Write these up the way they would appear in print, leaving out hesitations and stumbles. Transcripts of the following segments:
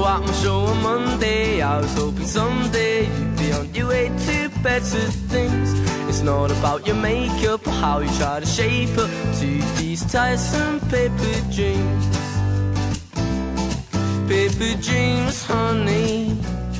at my show on Monday. I was hoping someday you'd be on your way to better things. It's not about your makeup or how you try to shape up to these tiresome paper dreams. Paper dreams, honey.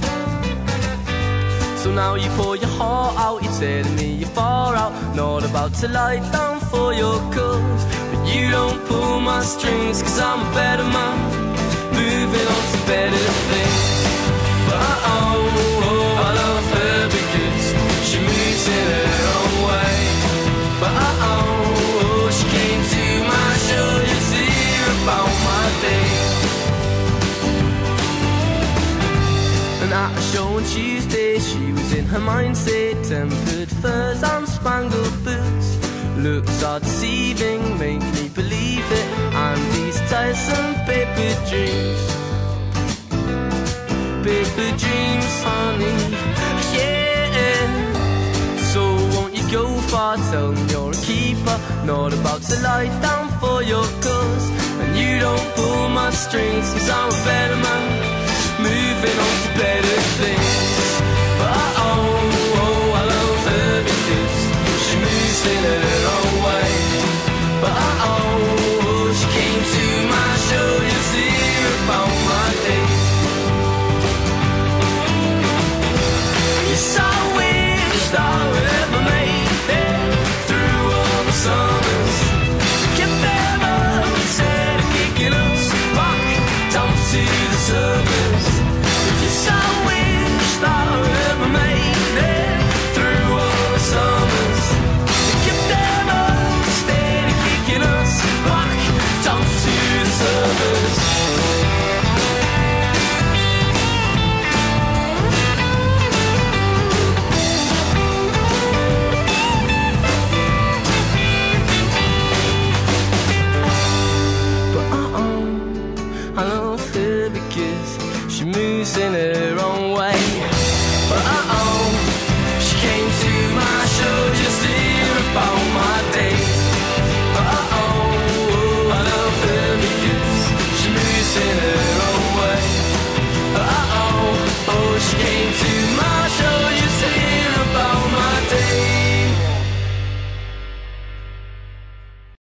So now you pour your heart out, you're telling me you're far out, not about to lie down for your cause. But you don't pull my strings, cause I'm a better man, moving on to better things. But I love her because she moves in her own way. But she came to my show to hear about my day. And at a show on Tuesday, she was in her mindset, tempered furs and spangled boots. Looks are deceiving, make me believe it, and these tiresome paper dreams. Paper dreams, honey, yeah. So won't you go far, tell me you're a keeper, not about to lie down for your cause. And you don't pull my strings, cause I'm a better man, moving on to better things. But I love her because she moves in her own way. But she came to my show to hear about my day. Yes, I wish I would ever made it through all the summers. Kept them up instead of kicking us back down to the surface. Yes, I wish I would ever made it through all the summers. Kept them up instead of kicking us back down to the surface. I love her because she moves in her own